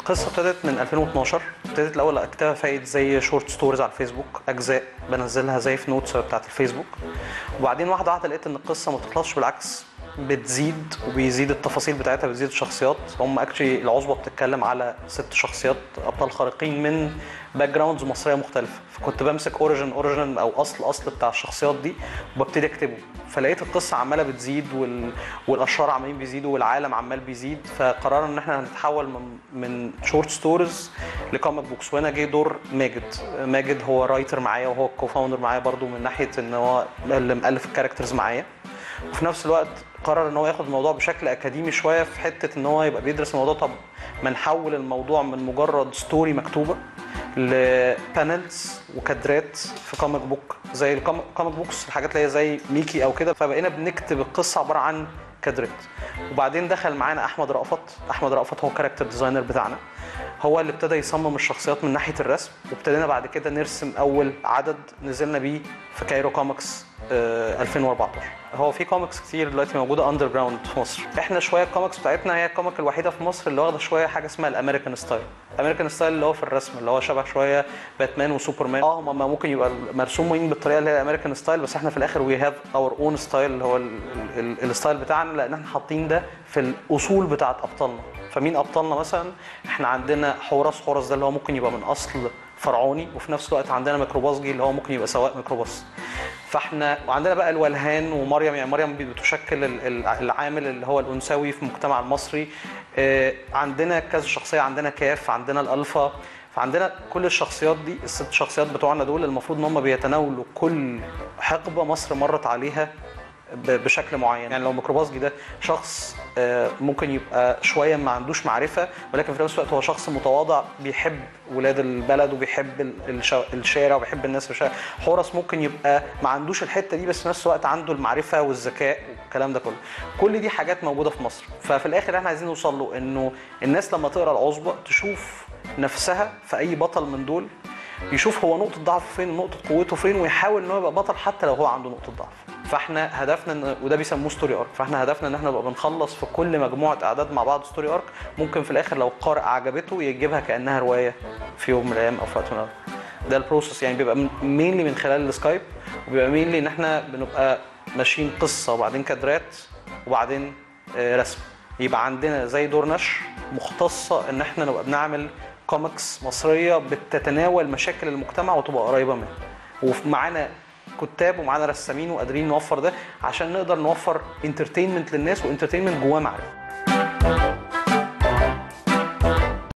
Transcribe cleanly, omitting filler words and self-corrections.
القصه ابتدت من 2012. ابتدت الاول اكتبها فايد زي شورت ستوريز على الفيسبوك، اجزاء بنزلها زي في نوتس بتاعت الفيسبوك. وبعدين واحده واحده لقيت ان القصه ما بتخلصش، بالعكس بتزيد وبيزيد التفاصيل بتاعتها، بتزيد الشخصيات. هم اكشلي العصبه بتتكلم على 6 شخصيات ابطال خارقين من باك جراوندز مصريه مختلفه، فكنت بمسك اوريجن او اصل بتاع الشخصيات دي وببتدي اكتبه. فلقيت القصه عماله بتزيد والاشرار عمالين بيزيدوا والعالم عمال بيزيد، فقررنا ان احنا هنتحول من شورت ستوريز لكوميك بوكس. وهنا جه دور ماجد هو رايتر معايا وهو كوفاوندر معايا برضو، من ناحيه ان هو اللي مؤلف الكاركترز معايا، وفي نفس الوقت قرر ان هو ياخد الموضوع بشكل اكاديمي شويه، في حته ان هو يبقى بيدرس الموضوع. طب ما نحول الموضوع من مجرد ستوري مكتوبه لبانلز وكادرات في كوميك بوك، زي الكوميك بوكس الحاجات اللي هي زي ميكي او كده، فبقينا بنكتب القصه عباره عن كادرات. وبعدين دخل معانا احمد رأفت هو كاركتر ديزاينر بتاعنا، هو اللي ابتدى يصمم الشخصيات من ناحيه الرسم، وابتدينا بعد كده نرسم اول عدد نزلنا بيه في كايرو كوميكس 2014. هو في كوميكس كتير دلوقتي موجوده اندر جراوند في مصر. احنا شويه الكوميكس بتاعتنا هي الكوميك الوحيده في مصر اللي واخده شويه حاجه اسمها الامريكان ستايل. الامريكان ستايل اللي هو في الرسم اللي هو شبه شويه باتمان وسوبرمان. هم ممكن يبقى مرسومين بالطريقه اللي هي الامريكان ستايل، بس احنا في الاخر وي هاف اور اون ستايل اللي هو الستايل بتاعنا، لان احنا حاطين ده في الاصول بتاعت ابطالنا. فمين ابطالنا مثلا؟ احنا عندنا حورس ده اللي هو ممكن يبقى من اصل فرعوني، وفي نفس الوقت عندنا ميكروباصجي اللي هو ممكن يبقى سواق ميكروباص. فاحنا وعندنا بقى الولهان ومريم، يعني مريم بتشكل العامل اللي هو الانثوي في المجتمع المصري. عندنا كذا شخصيه، عندنا كاف، عندنا الالفا، فعندنا كل الشخصيات دي. ال6 شخصيات بتوعنا دول المفروض ان هم بيتناولوا كل حقبه مصر مرت عليها بشكل معين. يعني لو ميكروباصجي ده شخص ممكن يبقى شويه ما عندوش معرفه، ولكن في نفس الوقت هو شخص متواضع بيحب ولاد البلد وبيحب الشارع وبيحب الناس في الشارع. حورس ممكن يبقى ما عندوش الحته دي، بس في نفس الوقت عنده المعرفه والذكاء والكلام ده كله. كل دي حاجات موجوده في مصر. ففي الاخر احنا عايزين نوصل له انه الناس لما تقرا العصبه تشوف نفسها في اي بطل من دول، يشوف هو نقطه ضعفه فين ونقطه قوته فين، ويحاول ان هو يبقى بطل حتى لو هو عنده نقطه ضعف. فاحنا هدفنا وده بيسموه ستوري ارك، فاحنا هدفنا ان احنا نبقى بنخلص في كل مجموعه اعداد مع بعض ستوري ارك، ممكن في الاخر لو القارئ عجبته يجيبها كانها روايه في يوم من الايام او في وقت من الاوقات. ده البروسيس، يعني بيبقى مينلي من خلال السكايب، وبيبقى مينلي ان احنا بنبقى ماشيين قصه وبعدين كادرات وبعدين رسم. يبقى عندنا زي دور نشر مختصه ان احنا نبقى بنعمل كوميكس مصريه بتتناول مشاكل المجتمع وتبقى قريبه منه، ومعانا كتاب ومعانا رسامين وقادرين نوفر ده عشان نقدر نوفر انترتينمنت للناس، وانترتينمنت جواه معرفه.